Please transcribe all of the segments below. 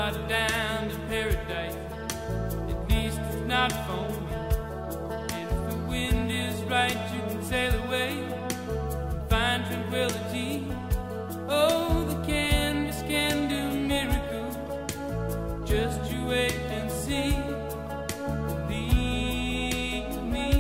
far down to paradise, at least it's not for me. And if the wind is right, you can sail away and find tranquility. Oh, the canvas can do miracles, just you wait and see. Believe me,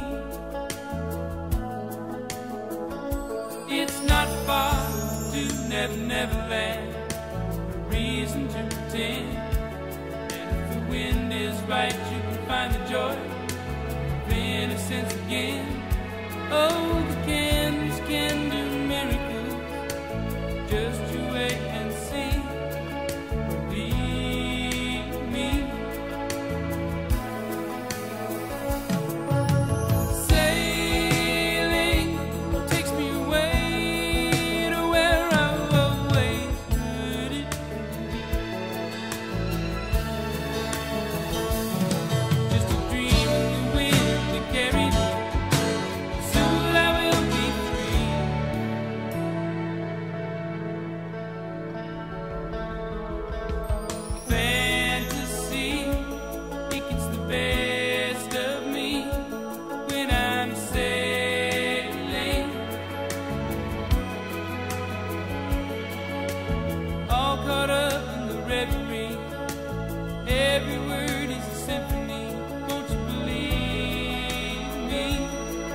it's not far to Never Never Land, a reason to pretend. And if the wind is right, you can find the joy of innocence again. Oh, the canvas can do miracles, just you wait and see. Believe me. Sailing takes me away to where I've always heard it. Just a dream of the wind that carried me. Soon I will be free. Fantasy, it gets the best of me when I'm sailing, all caught up in the reverie. Every word is a symphony, won't you believe me?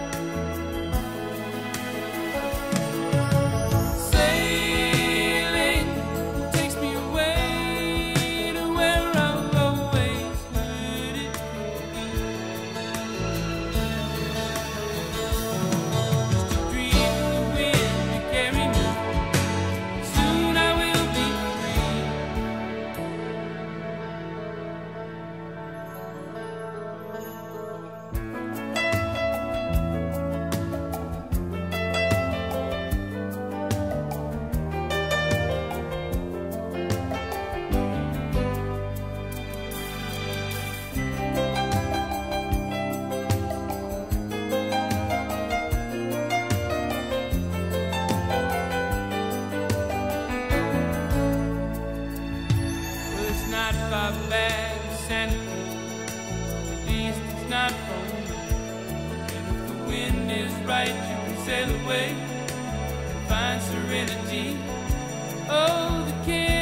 Sailing takes me away to where I've always heard it. Just a dream of the wind to carry me. Soon I will be free. Well, it's not far back to Santa Cruz, at least it's not for me. And if the wind is right, you can sail away and find serenity. Oh, the